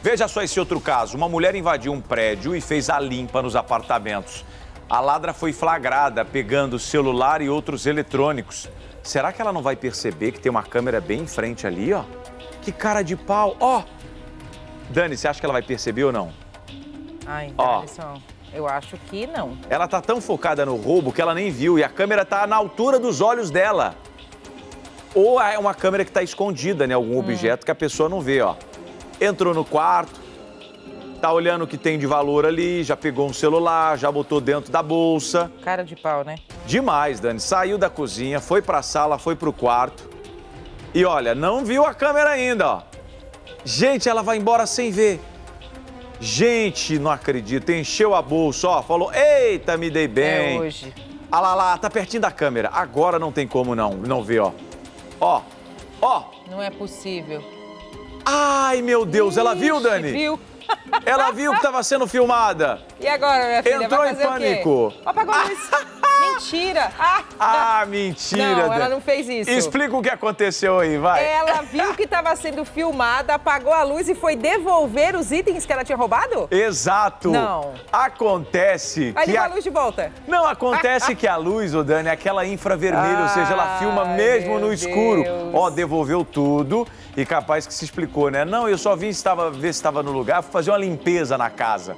Veja só esse outro caso. Uma mulher invadiu um prédio e fez a limpa nos apartamentos. A ladra foi flagrada pegando celular e outros eletrônicos. Será que ela não vai perceber que tem uma câmera bem em frente ali, ó? Que cara de pau, ó! Dani, você acha que ela vai perceber ou não? Ai, Alisson, eu acho que não. Ela tá tão focada no roubo que ela nem viu e a câmera tá na altura dos olhos dela. Ou é uma câmera que tá escondida em algum objeto que a pessoa não vê, ó. Entrou no quarto, tá olhando o que tem de valor ali, já pegou um celular, já botou dentro da bolsa. Cara de pau, né? Demais, Dani. Saiu da cozinha, foi pra sala, foi pro quarto. E olha, não viu a câmera ainda, ó. Gente, ela vai embora sem ver. Gente, não acredito. Encheu a bolsa, ó. Falou, eita, me dei bem. É hoje. Ah lá, tá pertinho da câmera. Agora não tem como não ver, ó. Ó. Não é possível. Ai, meu Deus, ela viu, Dani? Viu? Ela viu que estava sendo filmada. E agora, minha filha? Entrou vai fazer em pânico. O quê? Apagou a luz. Mentira. Mentira. Não, ela não fez isso. Explica o que aconteceu aí, vai. Ela viu que estava sendo filmada, apagou a luz e foi devolver os itens que ela tinha roubado? Exato. Não. Acontece Aí que liga a luz de volta. Não, acontece que a luz, ô Dani, é aquela infravermelha, ou seja, ela filma mesmo no escuro. Ó, devolveu tudo e capaz que se explicou, né? Não, eu só vim ver se estava no lugar, fui fazer uma limpeza na casa.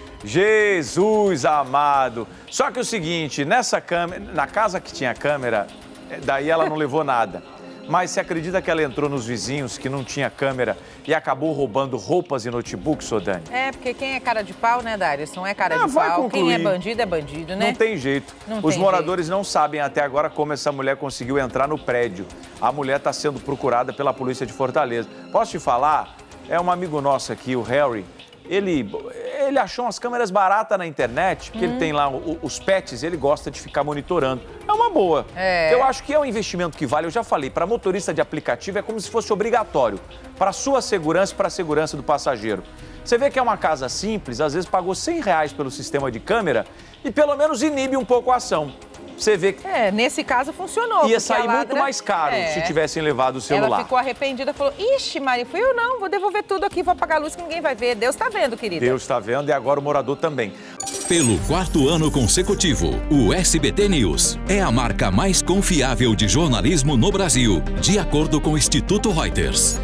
Jesus amado. Só que o seguinte, nessa câmera, na casa que tinha câmera, daí ela não levou nada. Mas você acredita que ela entrou nos vizinhos que não tinha câmera e acabou roubando roupas e notebooks, ô Dani? É, porque quem é cara de pau, né, Darius? Não é cara de pau. Quem é bandido, né? Não tem jeito. Os moradores não sabem até agora como essa mulher conseguiu entrar no prédio. A mulher está sendo procurada pela polícia de Fortaleza. Posso te falar? É um amigo nosso aqui, o Harry. Ele achou umas câmeras baratas na internet, porque ele tem lá os pets, ele gosta de ficar monitorando. É uma boa. Eu acho que é um investimento que vale. Eu já falei, para motorista de aplicativo é como se fosse obrigatório. Para sua segurança e para a segurança do passageiro. Você vê que é uma casa simples, às vezes pagou R$100 pelo sistema de câmera e pelo menos inibe um pouco a ação. Você vê que... nesse caso funcionou. Ia sair muito mais caro se tivessem levado o celular. Ela ficou arrependida, falou, ixi, Mari, fui eu não, vou devolver tudo aqui, vou apagar a luz que ninguém vai ver. Deus tá vendo, querida. Deus tá vendo e agora o morador também. Pelo 4º ano consecutivo, o SBT News é a marca mais confiável de jornalismo no Brasil, de acordo com o Instituto Reuters.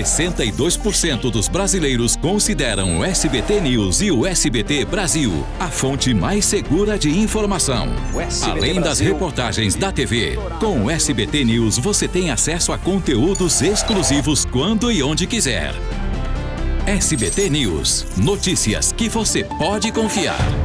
62% dos brasileiros consideram o SBT News e o SBT Brasil a fonte mais segura de informação. Além das reportagens da TV, com o SBT News você tem acesso a conteúdos exclusivos quando e onde quiser. SBT News, notícias que você pode confiar.